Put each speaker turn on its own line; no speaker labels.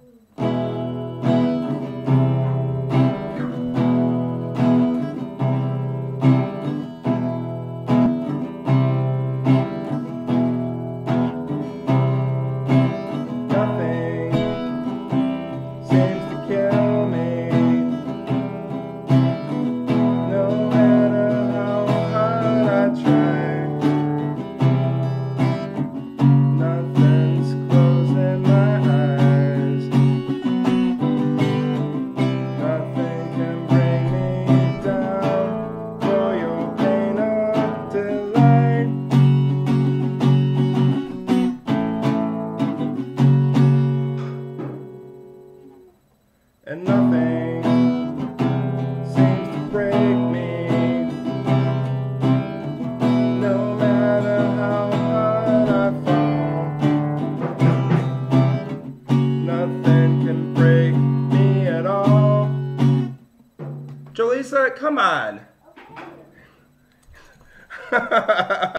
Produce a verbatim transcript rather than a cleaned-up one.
And nothing seems to break me, no matter how hard I fall. Nothing can break me at all. Jaleesa, come on.